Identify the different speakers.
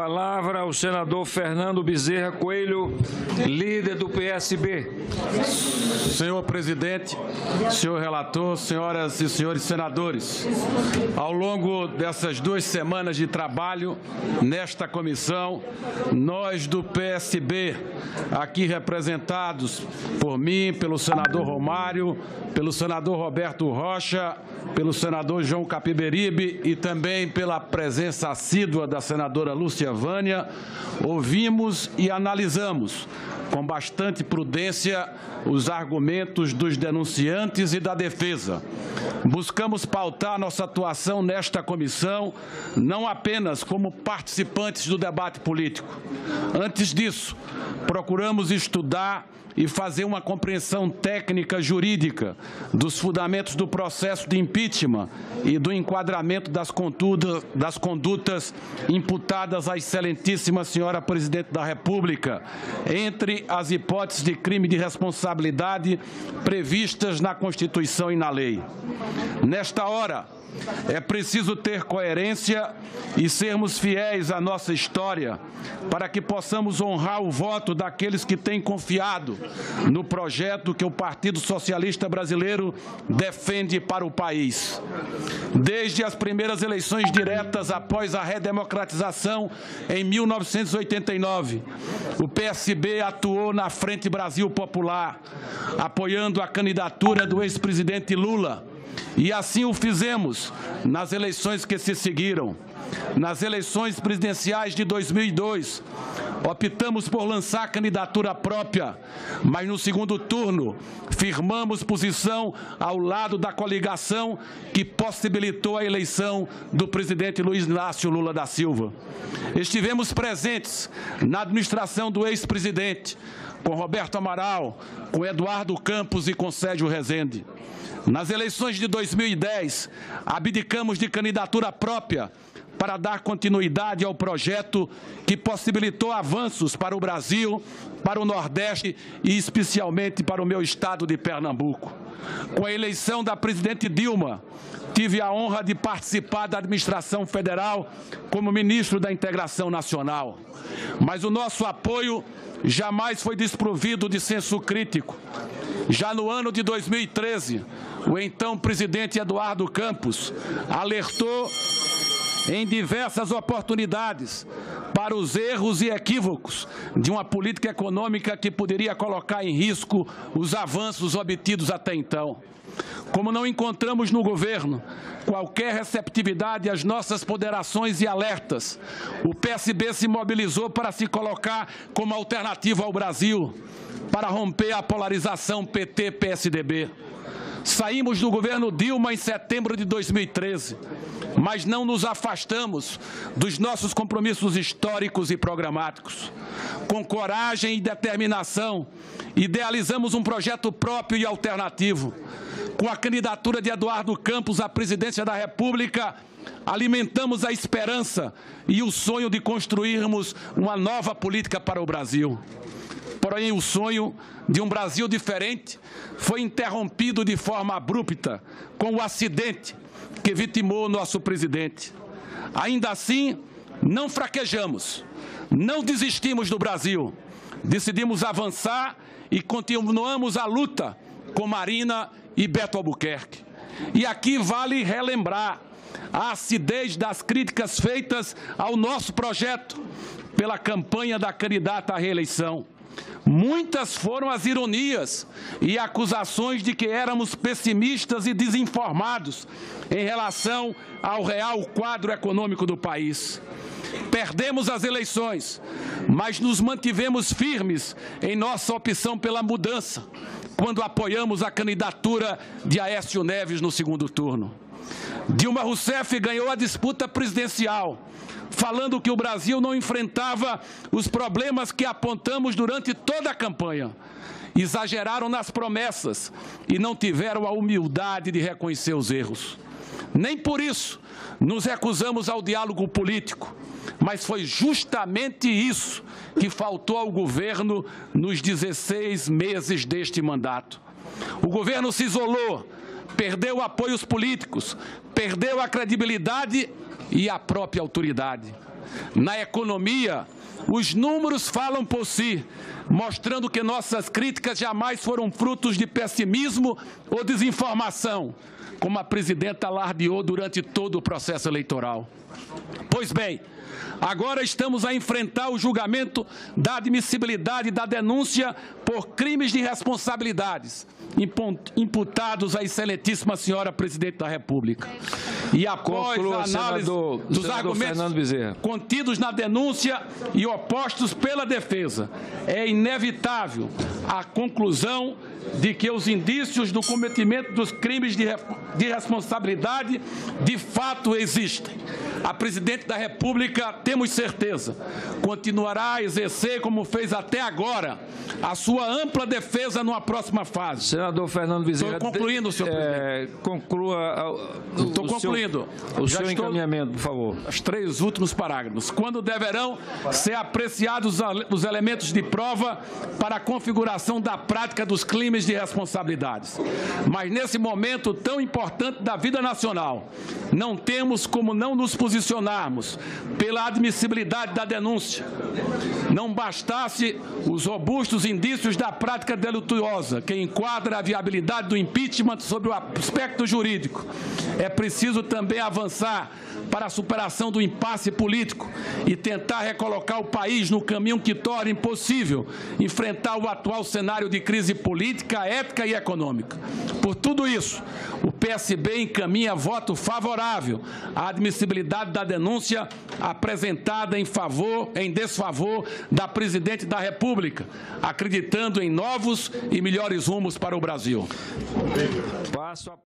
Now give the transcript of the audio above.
Speaker 1: palavra ao senador Fernando Bezerra Coelho, líder do PSB.
Speaker 2: Senhor presidente, senhor relator, senhoras e senhores senadores, ao longo dessas 2 semanas de trabalho nesta comissão, nós do PSB, aqui representados por mim, pelo senador Romário, pelo senador Roberto Rocha, pelo senador João Capiberibe e também pela presença assídua da senadora Lúcia Vânia, ouvimos e analisamos com bastante prudência os argumentos dos denunciantes e da defesa. Buscamos pautar nossa atuação nesta comissão não apenas como participantes do debate político. Antes disso, procuramos estudar e fazer uma compreensão técnica jurídica dos fundamentos do processo de impeachment e do enquadramento das condutas imputadas à excelentíssima senhora Presidente da República, entre as hipóteses de crime de responsabilidade previstas na Constituição e na lei. Nesta hora, é preciso ter coerência e sermos fiéis à nossa história para que possamos honrar o voto daqueles que têm confiado no projeto que o Partido Socialista Brasileiro defende para o país. Desde as primeiras eleições diretas após a redemocratização em 1989, o PSB atuou na Frente Brasil Popular, apoiando a candidatura do ex-presidente Lula. E assim o fizemos nas eleições que se seguiram. Nas eleições presidenciais de 2002, optamos por lançar candidatura própria, mas no segundo turno firmamos posição ao lado da coligação que possibilitou a eleição do presidente Luiz Inácio Lula da Silva. Estivemos presentes na administração do ex-presidente, com Roberto Amaral, com Eduardo Campos e com Sérgio Rezende. Nas eleições de 2010, abdicamos de candidatura própria para dar continuidade ao projeto que possibilitou avanços para o Brasil, para o Nordeste e especialmente para o meu estado de Pernambuco. Com a eleição da presidente Dilma, tive a honra de participar da administração federal como ministro da Integração Nacional. Mas o nosso apoio jamais foi desprovido de senso crítico. Já no ano de 2013, o então presidente Eduardo Campos alertou em diversas oportunidades para os erros e equívocos de uma política econômica que poderia colocar em risco os avanços obtidos até então. Como não encontramos no governo qualquer receptividade às nossas ponderações e alertas, o PSB se mobilizou para se colocar como alternativa ao Brasil, para romper a polarização PT-PSDB. Saímos do governo Dilma em setembro de 2013, mas não nos afastamos dos nossos compromissos históricos e programáticos. Com coragem e determinação, idealizamos um projeto próprio e alternativo. Com a candidatura de Eduardo Campos à presidência da República, alimentamos a esperança e o sonho de construirmos uma nova política para o Brasil. Porém, o sonho de um Brasil diferente foi interrompido de forma abrupta com o acidente que vitimou nosso presidente. Ainda assim, não fraquejamos, não desistimos do Brasil. Decidimos avançar e continuamos a luta com Marina e Beto Albuquerque. E aqui vale relembrar a acidez das críticas feitas ao nosso projeto pela campanha da candidata à reeleição. Muitas foram as ironias e acusações de que éramos pessimistas e desinformados em relação ao real quadro econômico do país. Perdemos as eleições, mas nos mantivemos firmes em nossa opção pela mudança, quando apoiamos a candidatura de Aécio Neves no segundo turno. Dilma Rousseff ganhou a disputa presidencial, falando que o Brasil não enfrentava os problemas que apontamos durante toda a campanha. Exageraram nas promessas e não tiveram a humildade de reconhecer os erros. Nem por isso nos recusamos ao diálogo político, mas foi justamente isso que faltou ao governo nos 16 meses deste mandato. O governo se isolou, perdeu apoios políticos, perdeu a credibilidade e a própria autoridade. na economia, os números falam por si, mostrando que nossas críticas jamais foram frutos de pessimismo ou desinformação, como a presidenta alardeou durante todo o processo eleitoral. Pois bem, agora estamos a enfrentar o julgamento da admissibilidade da denúncia por crimes de responsabilidades imputados à excelentíssima senhora Presidente da República. E após a análise dos argumentos contidos na denúncia e opostos pela defesa, é inevitável a conclusão de que os indícios do cometimento dos crimes de responsabilidade de fato existem. A Presidente da República, temos certeza, continuará a exercer, como fez até agora, a sua ampla defesa numa próxima fase.
Speaker 1: Senador Fernando Bezerra.
Speaker 2: Estou concluindo, senhor presidente.
Speaker 1: Conclua
Speaker 2: Estou concluindo.
Speaker 1: O seu encaminhamento, por favor.
Speaker 2: Os 3 últimos parágrafos. Quando deverão ser apreciados os elementos de prova para a configuração da prática dos crimes de responsabilidades. Mas nesse momento tão importante da vida nacional, não temos como não nos posicionarmos pela admissibilidade da denúncia. Não bastasse os robustos indícios da prática delituosa, que enquadra a viabilidade do impeachment sob o aspecto jurídico. É preciso também avançar para a superação do impasse político e tentar recolocar o país no caminho que torne possível enfrentar o atual cenário de crise política, ética e econômica. Por tudo isso, o PSB encaminha voto favorável à admissibilidade da denúncia apresentada em desfavor da Presidente da República, acreditando em novos e melhores rumos para o Brasil.